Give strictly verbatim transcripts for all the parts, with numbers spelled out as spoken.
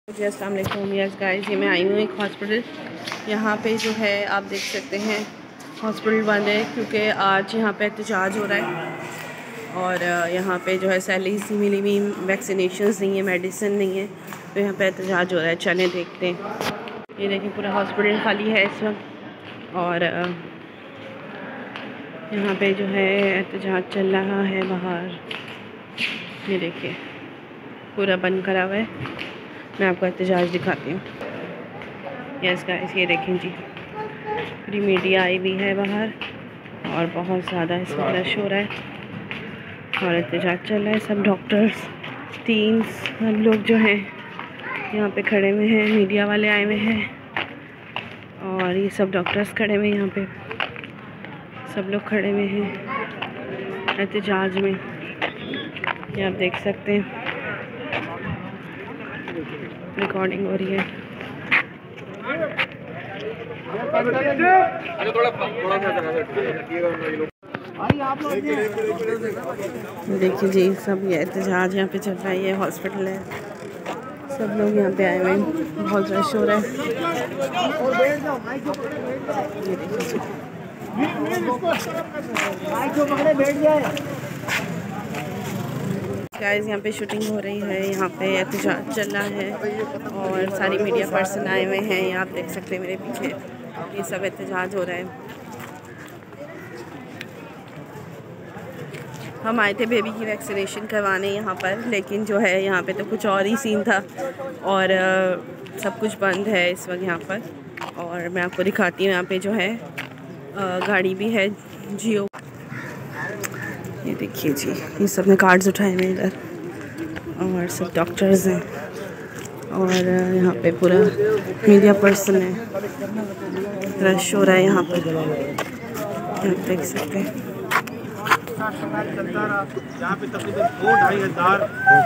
जी अस्सलाम वालेकुम। Yes guys, ये मैं आई हूँ एक हॉस्पिटल। यहाँ पे जो है आप देख सकते हैं हॉस्पिटल बंद है क्योंकि आज यहाँ पे एहतजाज हो रहा है और यहाँ पे जो है सैलरीज मिली हुई, वैक्सीनेशंस नहीं है, मेडिसिन नहीं है, तो यहाँ पे एहतजाज हो रहा है। चलें देखते हैं। ये देखिए पूरा हॉस्पिटल खाली है इस वक्त और यहाँ पे जो है एहतजाज चल रहा है बाहर। ये देखिए पूरा बंद करा हुआ है। मैं आपको एहतजाज दिखाती हूँ। यस गाइस, ये देखें जी, पूरी मीडिया आई हुई है बाहर और बहुत ज़्यादा इसमें रश हो रहा है और एहतजाज चल रहा है। सब डॉक्टर्स, टीम्स, सब लोग जो हैं यहाँ पे खड़े हुए हैं, मीडिया वाले आए हुए हैं और ये सब डॉक्टर्स खड़े हुए हैं। यहाँ पे सब लोग खड़े हुए हैं एहतजाज में, ये आप देख सकते हैं। रिकॉर्डिंग हो रही है। देखिए जी, सब ये एहतजाज यहाँ पे चल रहा है। ये हॉस्पिटल है, सब लोग यहाँ पे आए हुए हैं, बहुत रश हो रहा है। ये देखिए गाइस, यहाँ पे शूटिंग हो रही है, यहाँ पे एहतजाज चल रहा है और सारी मीडिया पर्सन आए हुए हैं। ये आप देख सकते हैं मेरे पीछे, ये सब एहतजाज हो रहा है। हम आए थे बेबी की वैक्सीनेशन करवाने यहाँ पर, लेकिन जो है यहाँ पे तो कुछ और ही सीन था और आ, सब कुछ बंद है इस वक्त यहाँ पर। और मैं आपको दिखाती हूँ, यहाँ पे जो है आ, गाड़ी भी है जियो। ये देखिए जी, ये सब ने कार्ड्स उठाए हुए इधर और सब डॉक्टर्स हैं और यहाँ पे पूरा मीडिया पर्सन है। रश हो रहा है यहाँ पर, आप देख सकते हैं। चलता रहा यहाँ पे तकरीबन दो ढाई हज़ार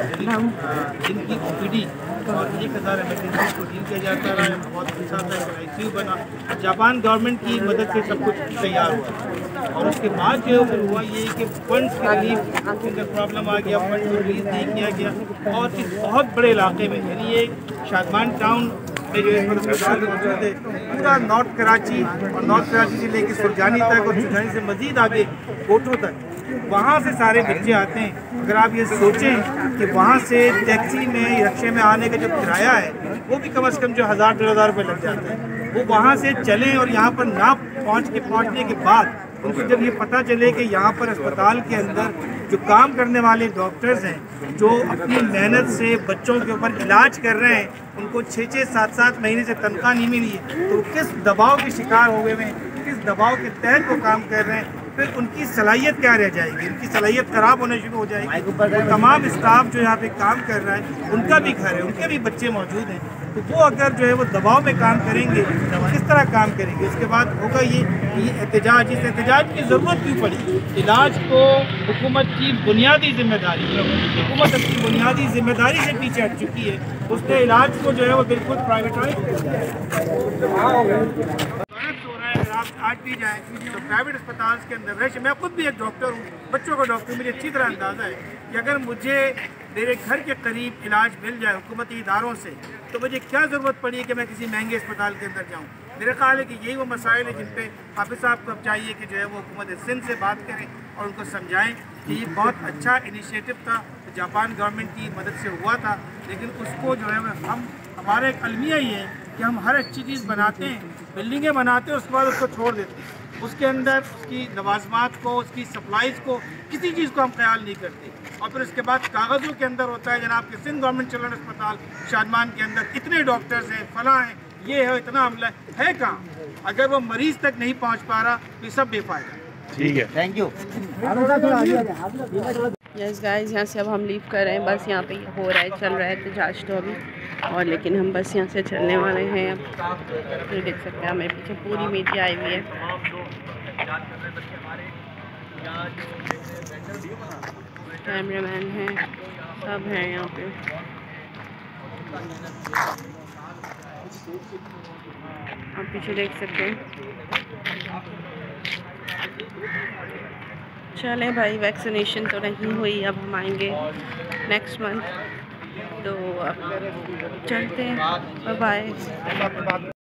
जिनकी ओपीडी और एक हज़ार एमरजेंसी को डील किया जाता रहा। बहुत अच्छा था, आईसीयू बना। जापान गवर्नमेंट की मदद से सब कुछ तैयार हुआ और उसके बाद जो फिर हुआ ये कि फंड्स के रिलीफ अगर प्रॉब्लम आ गया, फंड रिलीज नहीं किया गया और इस बहुत बड़े इलाके में, यानी ये शादमान टाउन में जो है अस्पताल मौजूद है, पूरा नॉर्थ कराची और नॉर्थ कराची से लेकर सुरजानी तक और सुरजानी से मजीद आगे कोटो तक, वहाँ से सारे बच्चे आते हैं। अगर आप ये सोचें कि वहाँ से टैक्सी में, रिक्शे में आने का जो किराया है वो भी कम से कम जो हज़ार डेढ़ हज़ार रुपये लग जाता है, वो वहाँ से चलें और यहाँ पर ना पहुँच के पहुँचने के बाद उनको जब ये पता चले कि यहाँ पर अस्पताल के अंदर जो काम करने वाले डॉक्टर्स हैं, जो अपनी मेहनत से बच्चों के ऊपर इलाज कर रहे हैं, उनको छः छः सात सात महीने से तनख्वाह नहीं मिली है, तो किस दबाव के शिकार हो गए हैं, किस दबाव के तहत वो काम कर रहे हैं, फिर उनकी सलाहियत क्या रह जाएगी, उनकी सलाहियत खराब होना शुरू हो जाएगी। तो तमाम स्टाफ जो यहाँ पे काम कर रहा है उनका भी घर है, उनके भी बच्चे मौजूद हैं, तो वो अगर जो है वो दबाव में काम करेंगे तो किस तरह काम करेंगे। उसके बाद होगा ये ये एहतजाज। इस एहतजाज की ज़रूरत क्यों पड़ी? इलाज को हुकूमत की बुनियादी जिम्मेदारी है, हुकूमत अपनी बुनियादी जिम्मेदारी से पीछे हट चुकी है। उसने इलाज को जो है वो बिल्कुल प्राइवेटाइज कर दिया है। आप आज भी जाएँ तो प्राइवेट अस्पताल के अंदर रश, मैं खुद भी एक डॉक्टर हूँ, बच्चों का डॉक्टर, मुझे अच्छी तरह अंदाज़ा है कि अगर मुझे मेरे घर के करीब इलाज मिल जाए हुकूमती इदारों से, तो मुझे क्या ज़रूरत पड़ी कि मैं किसी महंगे अस्पताल के अंदर जाऊँ। मेरा ख्याल है कि यही वो मसाइल है जिन पे हाफिज़ साहब को अब चाहिए कि जो है वो हुकूमत सिंध से बात करें और उनको समझाएँ कि ये बहुत अच्छा इनिशिएटिव था, जापान गवर्नमेंट की मदद से हुआ था, लेकिन उसको जो है हम, हमारा एक अलमिया ही है कि हम हर अच्छी चीज़ बनाते हैं, बिल्डिंगें बनाते हैं, उसके बाद उसको छोड़ देते हैं, उसके अंदर उसकी लवाजमात को, उसकी सप्लाईज़ को, किसी चीज़ को हम ख्याल नहीं करते। और फिर उसके बाद कागज़ों के अंदर होता है जनाब कि सिंध गवर्नमेंट चिल्ड्रन अस्पताल शादमान के अंदर इतने डॉक्टर्स हैं, फलां हैं, ये है, इतना अमला है कहाँ? अगर वो मरीज़ तक नहीं पहुँच पा रहा तो ये सब बेफायदा। ठीक है, थैंक यू। यस गाइस, यहाँ से अब हम लीव कर रहे हैं। बस यहाँ पे ये हो रहा है, चल रहा है एहतजाज तो अभी, और लेकिन हम बस यहाँ से चलने वाले हैं अब। ये देख सकते हैं मेरे पीछे पूरी मीडिया आई हुई है। कैमरामैन हैं, सब हैं यहाँ पे। आप पीछे देख सकते हैं। चलें भाई, वैक्सीनेशन तो नहीं हुई, अब हम आएंगे नेक्स्ट मंथ। तो अब चलते हैं, बाय बाय।